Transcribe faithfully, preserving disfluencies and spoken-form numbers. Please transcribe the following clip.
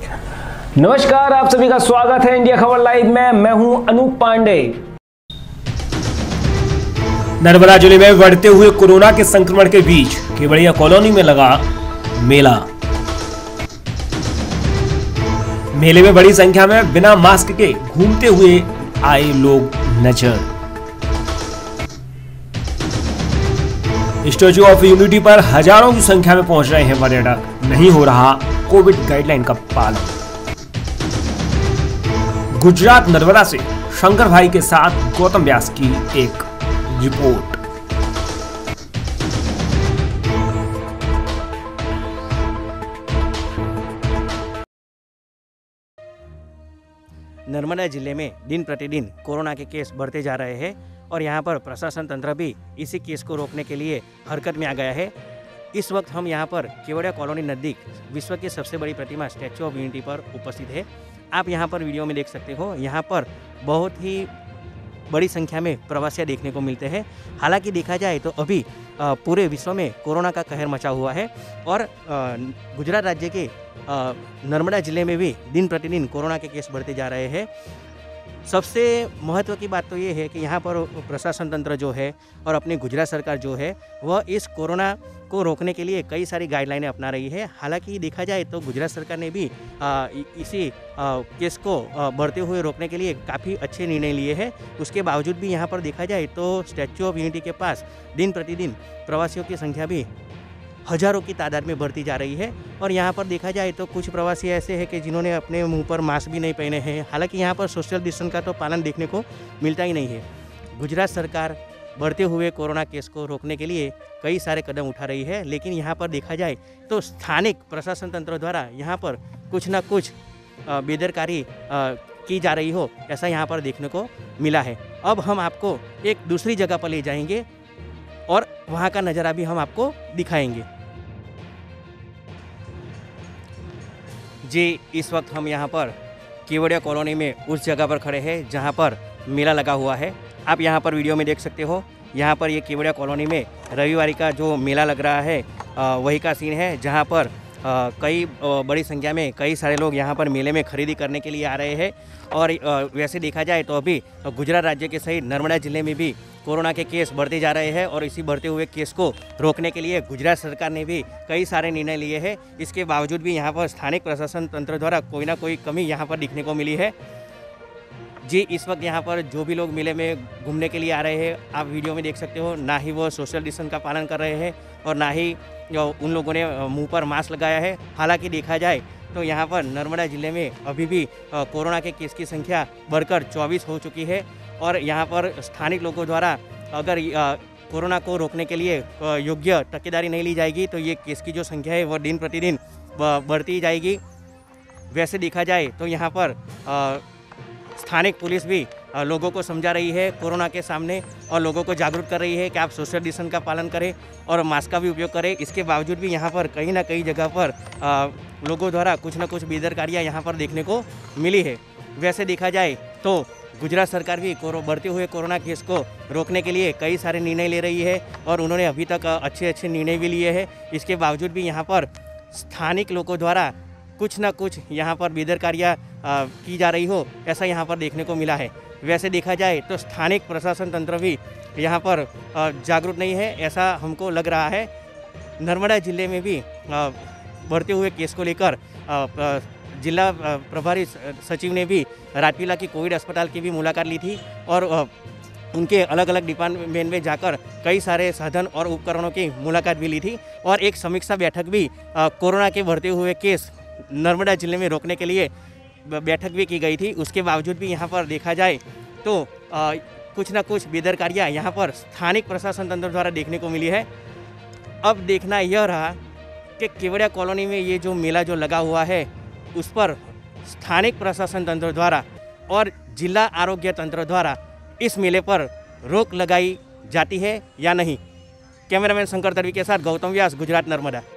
नमस्कार, आप सभी का स्वागत है इंडिया खबर लाइव में। मैं हूं अनूप पांडे। नर्मदा जिले में बढ़ते हुए कोरोना के संक्रमण के बीच केवड़िया कॉलोनी में लगा मेला। मेले में बड़ी संख्या में बिना मास्क के घूमते हुए आए लोग नजर। स्टैच्यू ऑफ यूनिटी पर हजारों की संख्या में पहुंच रहे हैं पर्यटक। नहीं हो रहा कोविड गाइडलाइन का पालन। गुजरात नर्मदा से शंकर भाई के साथ गौतम व्यास की एक रिपोर्ट। नर्मदा जिले में दिन प्रतिदिन कोरोना के केस बढ़ते जा रहे हैं और यहाँ पर प्रशासन तंत्र भी इसी केस को रोकने के लिए हरकत में आ गया है। इस वक्त हम यहाँ पर केवड़िया कॉलोनी नज़दीक विश्व की सबसे बड़ी प्रतिमा स्टैच्यू ऑफ यूनिटी पर उपस्थित है। आप यहाँ पर वीडियो में देख सकते हो, यहाँ पर बहुत ही बड़ी संख्या में प्रवासी देखने को मिलते हैं। हालांकि देखा जाए तो अभी पूरे विश्व में कोरोना का कहर मचा हुआ है और गुजरात राज्य के नर्मदा जिले में भी दिन प्रतिदिन कोरोना के केस बढ़ते जा रहे हैं। सबसे महत्व की बात तो ये है कि यहाँ पर प्रशासन तंत्र जो है और अपनी गुजरात सरकार जो है वह इस कोरोना को रोकने के लिए कई सारी गाइडलाइनें अपना रही है। हालांकि देखा जाए तो गुजरात सरकार ने भी आ, इसी आ, केस को आ, बढ़ते हुए रोकने के लिए काफ़ी अच्छे निर्णय लिए हैं। उसके बावजूद भी यहाँ पर देखा जाए तो स्टैच्यू ऑफ यूनिटी के पास दिन प्रतिदिन प्रवासियों की संख्या भी हजारों की तादाद में बढ़ती जा रही है। और यहाँ पर देखा जाए तो कुछ प्रवासी ऐसे हैं कि जिन्होंने अपने मुंह पर मास्क भी नहीं पहने हैं। हालांकि यहाँ पर सोशल डिस्टेंस का तो पालन देखने को मिलता ही नहीं है। गुजरात सरकार बढ़ते हुए कोरोना केस को रोकने के लिए कई सारे कदम उठा रही है, लेकिन यहाँ पर देखा जाए तो स्थानिक प्रशासन तंत्र द्वारा यहाँ पर कुछ ना कुछ बेदरकारी की जा रही हो, ऐसा यहाँ पर देखने को मिला है। अब हम आपको एक दूसरी जगह पर ले जाएंगे और वहाँ का नज़ारा भी हम आपको दिखाएंगे। जी, इस वक्त हम यहाँ पर केवड़िया कॉलोनी में उस जगह पर खड़े हैं जहाँ पर मेला लगा हुआ है। आप यहाँ पर वीडियो में देख सकते हो, यहाँ पर ये केवड़िया कॉलोनी में रविवार का जो मेला लग रहा है वही का सीन है, जहाँ पर कई बड़ी संख्या में कई सारे लोग यहाँ पर मेले में खरीदी करने के लिए आ रहे हैं। और वैसे देखा जाए तो अभी गुजरात राज्य के सहित नर्मदा जिले में भी कोरोना के केस बढ़ते जा रहे हैं और इसी बढ़ते हुए केस को रोकने के लिए गुजरात सरकार ने भी कई सारे निर्णय लिए हैं। इसके बावजूद भी यहाँ पर स्थानिक प्रशासन तंत्र द्वारा कोई ना कोई कमी यहाँ पर दिखने को मिली है। जी, इस वक्त यहाँ पर जो भी लोग मेले में घूमने के लिए आ रहे हैं, आप वीडियो में देख सकते हो, ना ही वो सोशल डिस्टेंस का पालन कर रहे हैं और ना ही उन लोगों ने मुंह पर मास्क लगाया है। हालांकि देखा जाए तो यहाँ पर नर्मदा जिले में अभी भी कोरोना के केस की संख्या बढ़कर चौबीस हो चुकी है और यहाँ पर स्थानिक लोगों द्वारा अगर कोरोना को रोकने के लिए योग्य तकेदारी नहीं ली जाएगी तो ये केस की जो संख्या है वह दिन प्रतिदिन बढ़ती जाएगी। वैसे देखा जाए तो यहाँ पर स्थानिक पुलिस भी लोगों को समझा रही है कोरोना के सामने और लोगों को जागरूक कर रही है कि आप सोशल डिस्टेंस का पालन करें और मास्क का भी उपयोग करें। इसके बावजूद भी यहाँ पर कहीं ना कहीं जगह पर आ, लोगों द्वारा कुछ ना कुछ बेदरकारियाँ यहाँ पर देखने को मिली है। वैसे देखा जाए तो गुजरात सरकार भी बढ़ते हुए कोरोना केस को रोकने के लिए कई सारे निर्णय ले रही है और उन्होंने अभी तक अच्छे अच्छे निर्णय भी लिए हैं। इसके बावजूद भी यहाँ पर स्थानिक लोगों द्वारा कुछ ना कुछ यहाँ पर बेदरकारियाँ की जा रही हो, ऐसा यहाँ पर देखने को मिला है। वैसे देखा जाए तो स्थानिक प्रशासन तंत्र भी यहाँ पर जागरूक नहीं है, ऐसा हमको लग रहा है। नर्मदा जिले में भी बढ़ते हुए केस को लेकर जिला प्रभारी सचिव ने भी राजपीला की कोविड अस्पताल की भी मुलाकात ली थी और उनके अलग अलग डिपार्टमेंट में जाकर कई सारे साधन और उपकरणों की मुलाकात भी ली थी और एक समीक्षा बैठक भी कोरोना के बढ़ते हुए केस नर्मदा जिले में रोकने के लिए बैठक भी की गई थी। उसके बावजूद भी यहाँ पर देखा जाए तो आ, कुछ ना कुछ बेदरकारियाँ यहाँ पर स्थानिक प्रशासन तंत्र द्वारा देखने को मिली है। अब देखना यह रहा कि केवड़िया कॉलोनी में ये जो मेला जो लगा हुआ है उस पर स्थानिक प्रशासन तंत्र द्वारा और जिला आरोग्य तंत्र द्वारा इस मेले पर रोक लगाई जाती है या नहीं। कैमरामैन शंकर दरवी के साथ गौतम व्यास, गुजरात नर्मदा।